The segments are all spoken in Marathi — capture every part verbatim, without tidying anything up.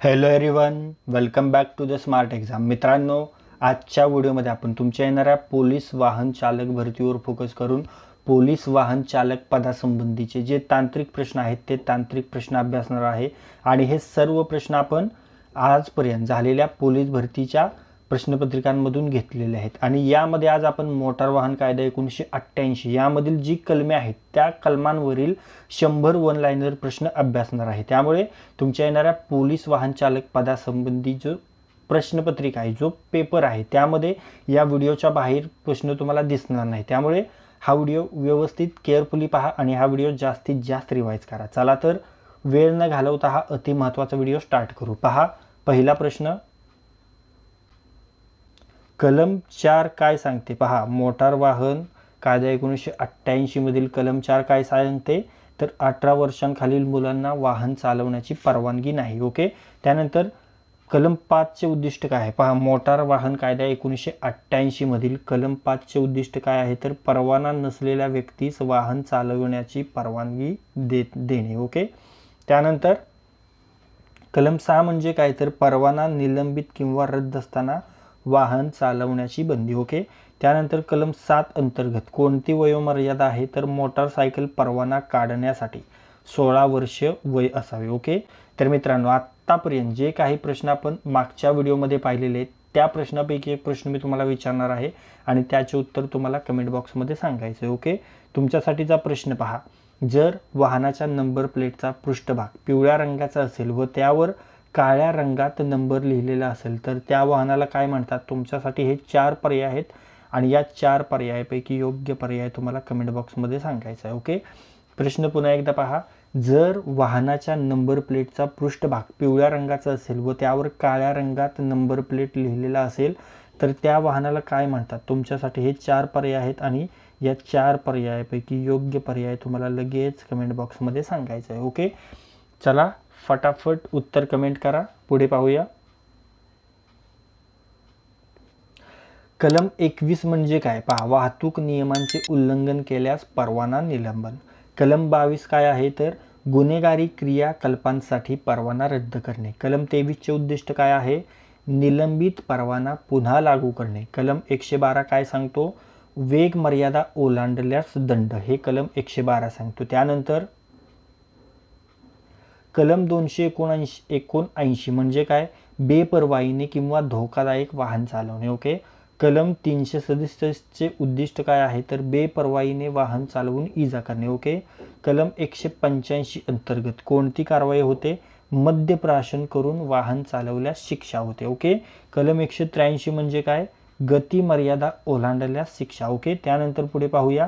Hello everyone, welcome back to the smart exam. मित्रांनो, आजच्या व्हिडिओमध्ये आपण तुमच्या येणाऱ्या पोलीस वाहन चालक भरतीवर फोकस करून पोलीस वाहन चालक पदासंबंधीचे जे तांत्रिक प्रश्न आहेत ते तांत्रिक प्रश्न अभ्यासणार आहे. आणि हे सर्व प्रश्न आपण आजपर्यंत झालेल्या पोलीस भरतीच्या प्रश्नपत्रिकांमधून घेतलेले आहेत. आणि यामध्ये आज आपण मोटार वाहन कायदा एकोणीसशे अठ्ठ्याऐंशी यामधील जी कलमे आहेत त्या कलमांवरील शंभर वन लाईनर प्रश्न अभ्यासणार आहे. त्यामुळे तुमच्या येणाऱ्या पोलीस वाहन चालक पदासंबंधी जो प्रश्नपत्रिका आहे, जो पेपर आहे, त्यामध्ये या व्हिडिओच्या बाहेर प्रश्न तुम्हाला दिसणार नाही. त्यामुळे हा व्हिडिओ व्यवस्थित केअरफुली पहा आणि हा व्हिडिओ जास्तीत जास्त रिवाइज करा. चला तर वेळ न घालवता हा अति महत्त्वाचा व्हिडिओ स्टार्ट करू. पहा, पहिला प्रश्न, कलम चार काय सांगते? पहा, मोटार वाहन कायदा एकोणीसशे अठ्ठ्याऐंशी मधील कलम चार काय सांगते? तर अठरा वर्षांखालील मुलांना वाहन चालवण्याची परवानगी नाही. ओके. त्यानंतर कलम पाचचे उद्दिष्ट काय आहे? पहा, मोटार वाहन कायदा एकोणीसशे अठ्ठ्याऐंशी मधील कलम पाचचे उद्दिष्ट काय आहे? तर परवाना नसलेल्या व्यक्तीस वाहन चालवण्याची परवानगी देत देणे. ओके. त्यानंतर कलम सहा म्हणजे काय? तर परवाना निलंबित किंवा रद्द असताना वाहन चालवण्याची बंदी. ओके. त्यानंतर कलम सात अंतर्गत कोणती वयोमर्यादा आहे? तर मोटारसायकल परवाना काढण्यासाठी सोळा वर्ष वय असावे. ओके. तर मित्रांनो, आत्तापर्यंत जे काही प्रश्न आपण मागच्या व्हिडिओमध्ये पाहिलेले आहेत त्या प्रश्नापैकी एक प्रश्न मी तुम्हाला विचारणार आहे आणि त्याचे उत्तर तुम्हाला कमेंट बॉक्समध्ये सांगायचं आहे. ओके. तुमच्यासाठीचा प्रश्न पहा, जर वाहनाच्या नंबर प्लेटचा पृष्ठभाग पिवळ्या रंगाचा असेल व त्यावर काळ्या रंगात नंबर लिहिलेला असेल तर त्या वाहनाला काय म्हणतात? तुमच्यासाठी हे चार पर्याय आहेत आणि या चार पर्यायापैकी योग्य पर्याय तुम्हाला कमेंट बॉक्समध्ये सांगायचा आहे. ओके. प्रश्न पुन्हा एकदा पहा, जर वाहनाच्या नंबर प्लेटचा पृष्ठभाग पिवळ्या रंगाचा असेल व त्यावर काळ्या रंगात नंबर प्लेट लिहिलेला असेल तर त्या वाहनाला काय म्हणतात? तुमच्यासाठी हे चार पर्याय आहेत आणि या चार पर्यायापैकी योग्य पर्याय तुम्हाला लगेच कमेंट बॉक्समध्ये सांगायचं आहे. ओके. चला फटाफट उत्तर कमेंट करा. पुढे पाहूया. कलम एकवीस म्हणजे काय? पहा, वाहतूक नियमांचे उल्लंघन केल्यास परवाना निलंबन. कलम बावीस काय आहे? तर गुन्हेगारी क्रियाकल्पांसाठी परवाना रद्द करणे. कलम तेवीसचे उद्दिष्ट काय आहे? निलंबित परवाना पुन्हा लागू करणे. कलम एकशे बारा काय सांगतो? वेग मर्यादा ओलांडल्यास दंड. हे कलम एकशे बारा सांगतो. त्यानंतर कलम दोनशे एकोणऐंशी एकोणऐंशी म्हणजे काय? बेपर्वाईने किंवा धोकादायक वाहन चालवणे. ओके. कलम तीनशे सदुसष्टचे उद्दिष्ट काय आहे? तर बेपर्वाईने वाहन चालवून इजा करणे. ओके. कलम एकशे पंच्याऐंशी अंतर्गत कोणती कारवाई होते? मद्यप्राशन करून वाहन चालवल्यास शिक्षा होते. ओके. कलम एकशे त्र्याऐंशी म्हणजे काय? गती मर्यादा ओलांडल्यास शिक्षा. ओके. त्यानंतर पुढे पाहूया.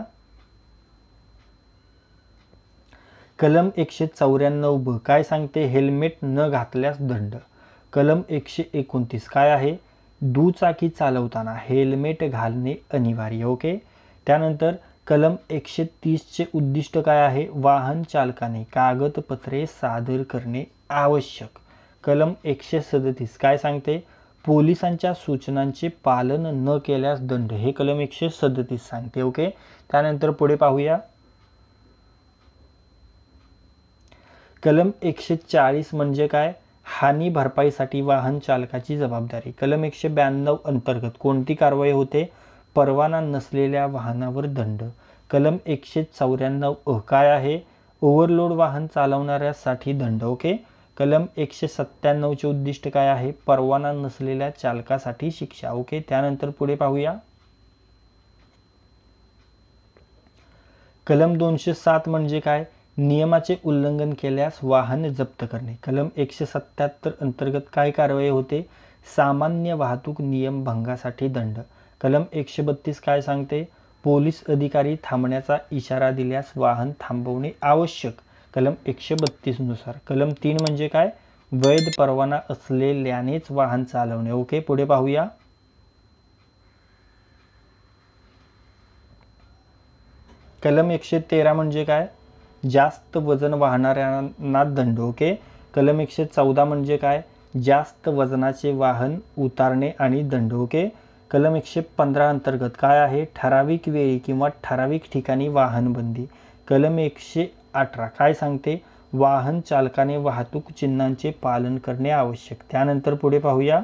कलम एकशे चौऱ्याण्णव ब काय सांगते? हेल्मेट न घातल्यास दंड. कलम एकशे एकोणतीस काय आहे? दुचाकी चालवताना हेल्मेट घालणे अनिवार्य. ओके. त्यानंतर कलम एकशे तीसचे उद्दिष्ट काय आहे? वाहन चालकाने कागदपत्रे सादर करणे आवश्यक. कलम एकशे सदतीस काय सांगते? पोलिसांच्या सूचनांचे पालन न केल्यास दंड. हे कलम एकशे सदतीस सांगते. ओके. त्यानंतर पुढे पाहूया. कलम एकशे चाळीस म्हणजे काय? हानी भरपाईसाठी वाहन चालकाची जबाबदारी. कलम एकशे ब्याण्णव अंतर्गत कोणती कारवाई होते? परवाना नसलेल्या वाहनावर दंड. कलम एकशे चौऱ्याण्णव अ काय आहे? ओव्हरलोड वाहन चालवणाऱ्यासाठी दंड. ओके. कलम एकशे सत्त्याण्णवचे उद्दिष्ट काय आहे? परवाना नसलेल्या चालकासाठी शिक्षा. ओके. त्यानंतर पुढे पाहूया. कलम दोनशे सात म्हणजे काय? नियमाचे उल्लंघन केल्यास वाहन जप्त करणे. कलम एकशे सत्याहत्तर अंतर्गत काय कारवाई होते? सामान्य वाहतूक नियम भंगासाठी दंड. कलम एकशे बत्तीस काय सांगते? पोलीस अधिकारी थांबण्याचा इशारा दिल्यास वाहन थांबवणे आवश्यक. कलम एकशे बत्तीस नुसार. कलम तीन म्हणजे काय? वैध परवाना असलेल्यानेच वाहन चालवणे. ओके. पुढे पाहूया. कलम एकशे तेरा म्हणजे काय? जास्त वजन वाहणाऱ्यांना दंड. ओके. कलम एकशे चौदा म्हणजे काय? जास्त वजनाचे वाहन उतारणे आणि दंड. ओके. कलम एकशे पंधरा अंतर्गत काय आहे? ठराविक वेळी किंवा ठराविक ठिकाणी वाहन बंदी. कलम एकशे अठरा काय सांगते? वाहन चालकाने वाहतूक चिन्हांचे पालन करणे आवश्यक. त्यानंतर पुढे पाहूया.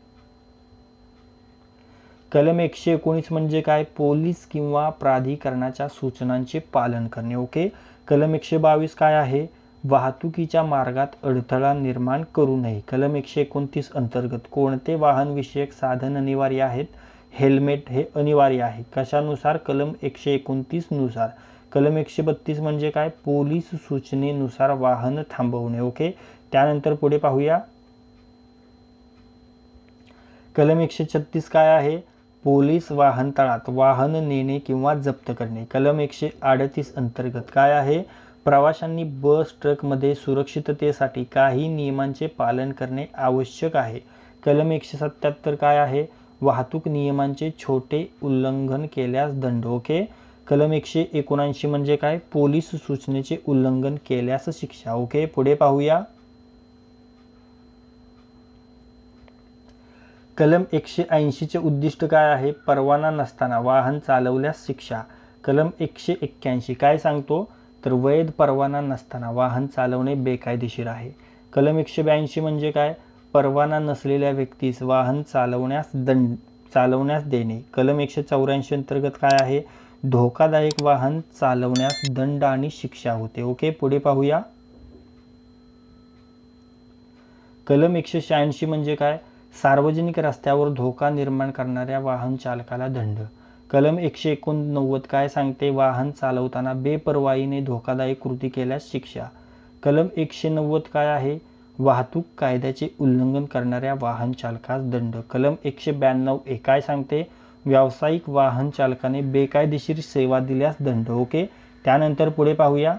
कलम एकशे एकोणीस म्हणजे काय? पोलीस किंवा प्राधिकरणाच्या सूचनांचे पालन करणे. ओके. कलम एकशे बावीस काय आहे? वाहतुकीच्या मार्गात अडथळा निर्माण करू नये. कलम एकशे एकोणतीस अंतर्गत कोणते वाहन विषयक साधन अनिवार्य आहेत? हेल्मेट हे अनिवार्य आहे. कशानुसार? कलम एकशे एकोणतीस नुसार. कलम एकशे बत्तीस म्हणजे काय? पोलीस सूचनेनुसार वाहन थांबवणे. ओके. त्यानंतर पुढे पाहूया. कलम एकशे छत्तीस काय आहे? पोलीस वाहनतळात वाहन नेणे किंवा जप्त करणे. कलम एकशे अडतीस अंतर्गत काय आहे? प्रवाशांनी बस ट्रकमध्ये सुरक्षिततेसाठी काही नियमांचे पालन करणे आवश्यक आहे. कलम एकशे सत्याहत्तर काय आहे? वाहतूक नियमांचे छोटे उल्लंघन केल्यास दंड. ओके. कलम एकशे एकोणऐंशी म्हणजे काय? पोलीस सूचनेचे उल्लंघन केल्यास शिक्षा. ओके. पुढे पाहूया. कलम एकशे ऐंशी चे उद्दिष्ट काय आहे? परवाना नसताना वाहन चालवल्यास शिक्षा. कलम एकशे एक्क्याऐंशी काय सांगतो? तर वैध परवाना नसताना वाहन चालवणे बेकायदेशीर आहे. कलम एकशे ब्याऐंशी म्हणजे काय? परवाना नसलेल्या व्यक्तीस वाहन चालवण्यास दंड चालवण्यास देणे. कलम एकशे चौऱ्याऐंशी अंतर्गत काय आहे? धोकादायक वाहन चालवण्यास दंड आणि शिक्षा होते. ओके. पुढे पाहूया. कलम एकशे शहाऐंशी म्हणजे काय? सार्वजनिक रस्त्यावर धोका निर्माण करणाऱ्या वाहन चालकाला दंड. कलम एकशे एकोणनव्वद काय सांगते? वाहन चालवताना बेपर्वाईने धोकादायक कृती केल्यास शिक्षा. कलम एकशे नव्वद काय आहे? वाहतूक कायद्याचे उल्लंघन करणाऱ्या वाहन चालकास दंड. कलम एकशे ब्याण्णव ए काय सांगते? व्यावसायिक वाहन चालकाने बेकायदेशीर सेवा दिल्यास दंड. ओके. त्यानंतर पुढे पाहूया.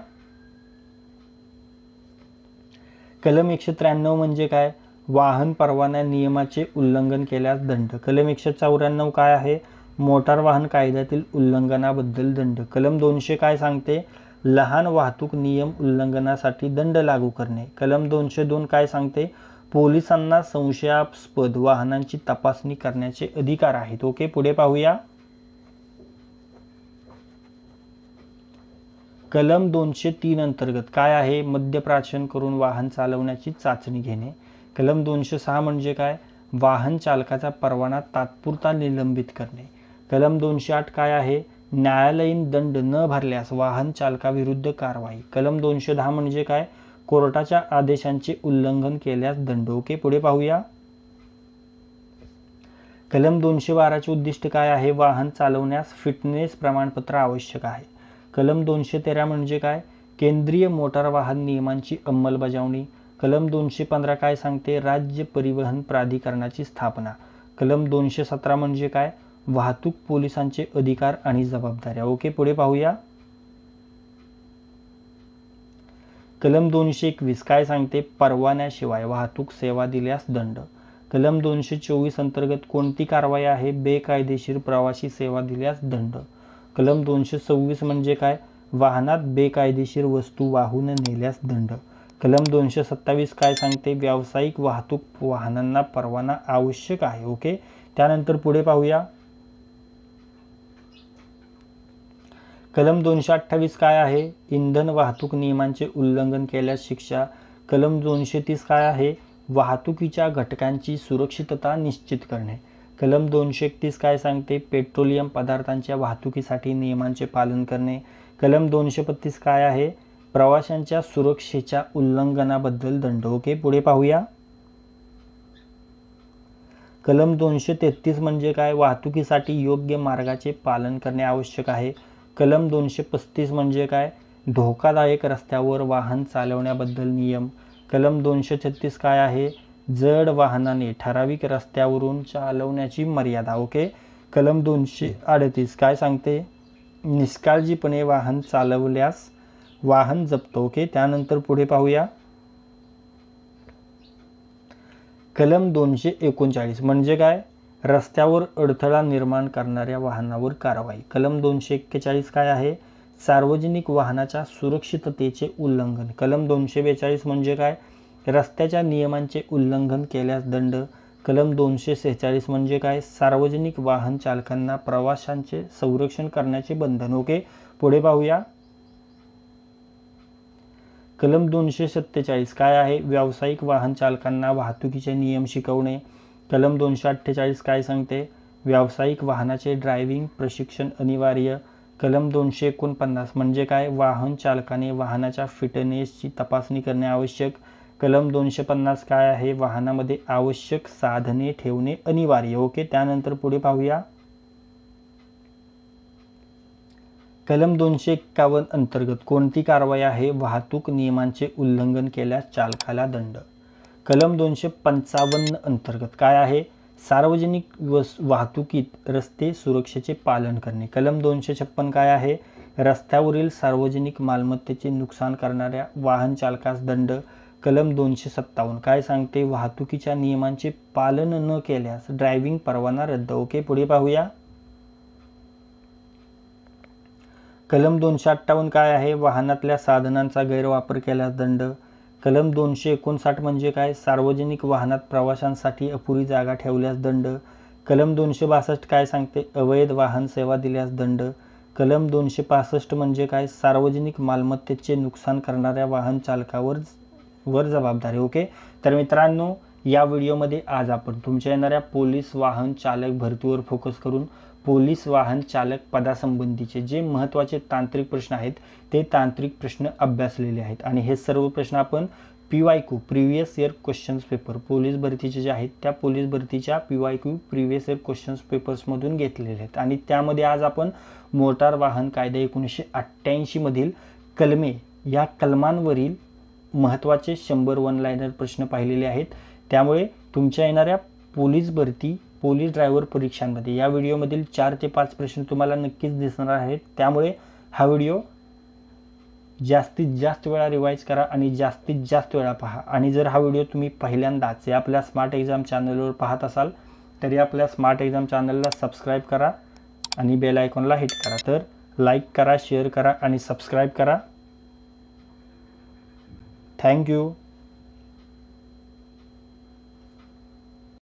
कलम एकशे त्र्याण्णव म्हणजे काय? वाहन परवाना नियमाचे उल्लंघन केल्यास दंड. कलम एकशे चौऱ्याण्णव काय आहे? मोटार वाहन कायद्यातील उल्लंघनाबद्दल दंड. कलम दोनशे काय सांगते? लहान वाहतूक नियम उल्लंघनासाठी दंड लागू करणे. कलम दोनशे दोन काय सांगते? पोलिसांना संशयास्पद वाहनांची तपासणी करण्याचे अधिकार आहेत. ओके. पुढे पाहूया. कलम दोनशे तीन अंतर्गत काय आहे? मद्यप्राशन करून वाहन चालवण्याची चाचणी घेणे. कलम दोनशे सहा म्हणजे काय? वाहन चालकाचा परवाना तात्पुरता निलंबित करणे. कलम दोनशे आठ काय आहे? न्यायालयीन दंड न भरल्यास वाहन चालकाविरुद्ध कारवाई. कलम दोनशे दहा म्हणजे काय? कोर्टाच्या आदेशांचे उल्लंघन केल्यास दंड. ओके. पुढे पाहूया. कलम दोनशे बाराचे उद्दिष्ट काय आहे? वाहन चालवण्यास फिटनेस प्रमाणपत्र आवश्यक आहे. कलम दोनशे तेरा म्हणजे काय? केंद्रीय मोटार वाहन नियमांची अंमलबजावणी. कलम दोनशे पंधरा काय सांगते? राज्य परिवहन प्राधिकरणाची स्थापना. कलम दोनशे सतरा म्हणजे काय? वाहतूक पोलिसांचे अधिकार आणि जबाबदाऱ्या. ओके. पुढे पाहूया. कलम दोनशे एकवीस काय सांगते? परवान्याशिवाय वाहतूक सेवा दिल्यास दंड. कलम दोनशे चोवीस अंतर्गत कोणती कारवाई आहे? बेकायदेशीर प्रवासी सेवा दिल्यास दंड. कलम दोनशे सव्वीस म्हणजे काय? वाहनात बेकायदेशीर वस्तू वाहून नेल्यास दंड. कलम दोनशे सत्तावीस काय सांगते? व्यावसायिक वाहतूक वाहनांना परवाना आवश्यक आहे. ओके. त्यानंतर पुढे पाहूया. कलम दोनशे अठ्ठावीस काय आहे? इंधन वाहतूक नियमांचे उल्लंघन केल्यास शिक्षा. कलम दोनशे तीस काय आहे? वाहतुकीच्या घटकांची सुरक्षितता निश्चित करणे. कलम दोनशे एकतीस काय सांगते? पेट्रोलियम पदार्थांच्या वाहतुकीसाठी नियमांचे पालन करणे. कलम दोनशे बत्तीस काय आहे? प्रवाशांच्या सुरक्षेच्या उल्लंघनाबद्दल दंड. ओके. पुढे पाहूया. कलम दोनशे तेहतीस म्हणजे काय? वाहतुकीसाठी योग्य मार्गाचे पालन करणे आवश्यक आहे. कलम दोनशे पस्तीस म्हणजे काय? धोकादायक रस्त्यावर वाहन चालवण्याबद्दल नियम. कलम दोनशे छत्तीस काय आहे? जड वाहनाने ठराविक रस्त्यावरून चालवण्याची मर्यादा. ओके. कलम दोनशे अडतीस काय सांगते? निष्काळजीपणे वाहन चालवल्यास वाहन जप्त. ओके. त्यानंतर पुढे पाहूया. कलम दोनशे एकोणचाळीस म्हणजे काय? रस्त्यावर अडथळा निर्माण करणाऱ्या वाहनावर कारवाई. कलम दोनशे एक्केचाळीस काय आहे? सार्वजनिक वाहनाच्या सुरक्षिततेचे उल्लंघन. कलम दोनशे बेचाळीस म्हणजे काय? रस्त्याच्या नियमांचे उल्लंघन केल्यास दंड. कलम दोनशे सेहेचाळीस म्हणजे काय? सार्वजनिक वाहन चालकांना प्रवाशांचे संरक्षण करण्याचे बंधन. ओके. पुढे पाहूया. कलम दोनशे सत्तेचाळीस काय आहे? व्यावसायिक वाहन चालकांना वाहतुकीचे नियम शिकवणे. कलम दोनशे अठ्ठेचाळीस काय सांगते? व्यावसायिक वाहनाचे ड्रायव्हिंग प्रशिक्षण अनिवार्य. कलम दोनशे एकोणपन्नास म्हणजे काय? वाहन चालकाने वाहनाच्या फिटनेसची तपासणी करणे आवश्यक. कलम दोनशे पन्नास काय आहे? वाहनामध्ये आवश्यक साधने ठेवणे अनिवार्य. ओके, त्यानंतर पुढे पाहूया. कलम दोनशे एक्कावन्न अंतर्गत कोणती कारवाई आहे? वाहतूक नियमांचे उल्लंघन केल्यास चालकाला दंड. कलम दोनशे पंचावन्न अंतर्गत काय आहे? सार्वजनिक वाहतुकीत रस्ते सुरक्षेचे पालन करणे. कलम दोनशे छप्पन काय आहे? रस्त्यावरील सार्वजनिक मालमत्तेचे नुकसान करणाऱ्या वाहन चालकास दंड. कलम दोनशे सत्तावन्न काय सांगते? वाहतुकीच्या नियमांचे पालन न केल्यास ड्रायव्हिंग परवाना रद्द. ओके, पुढे पाहूया. कलम दोनशे अठ्ठावन्न काय आहे? वाहनातल्या साधनांचा गैरवापर केल्यास दंड. कलम दोनशे एकोणसाठ म्हणजे काय? सार्वजनिक वाहनात प्रवाशांसाठी अपुरी जागा ठेवल्यास दंड. कलम दोनशे बासष्ट काय सांगते? अवैध वाहन सेवा दिल्यास दंड. कलम दोनशे पासष्ट म्हणजे काय? सार्वजनिक मालमत्तेचे नुकसान करणाऱ्या वाहन चालकावर वर जबाबदारी. ओके, तर मित्रांनो, या व्हिडिओमध्ये आज आपण तुमच्या येणाऱ्या पोलीस वाहन चालक भरतीवर फोकस करून पोलीस वाहन चालक पदासंबंधीचे जे महत्त्वाचे तांत्रिक प्रश्न आहेत ते तांत्रिक प्रश्न अभ्यासलेले आहेत. आणि हे सर्व प्रश्न आपण P Y Q previous year questions paper police भरतीचे जे आहेत त्या पोलीस भरतीच्या P Y Q previous year questions पेपर्समधून घेतलेले आहेत. आणि त्यामध्ये आज आपण मोटार वाहन कायदा एकोणीसशे अठ्ठ्याऐंशी मधील कलमे या कलमांवरील महत्त्वाचे शंभर वन लाईनर प्रश्न पाहिलेले आहेत. त्यामुळे तुमच्या येणाऱ्या पोलीस भरती पोलीस ड्रायव्हर परीक्षांमध्ये या व्हिडिओमधील चार ते पाच प्रश्न तुम्हाला नक्कीच दिसणार आहेत. त्यामुळे हा व्हिडिओ जास्तीत जास्त वेळा रिवाइज करा आणि जास्तीत जास्त वेळा पहा. आणि जर हा व्हिडिओ तुम्ही पहिल्यांदाच या आपल्या स्मार्ट एक्झाम चॅनलवर पाहत असाल तरी आपल्या स्मार्ट एक्झाम चॅनलला सबस्क्राईब करा आणि बेल आयकॉनला हिट करा. तर लाईक करा, शेअर करा आणि सबस्क्राईब करा. थँक्यू.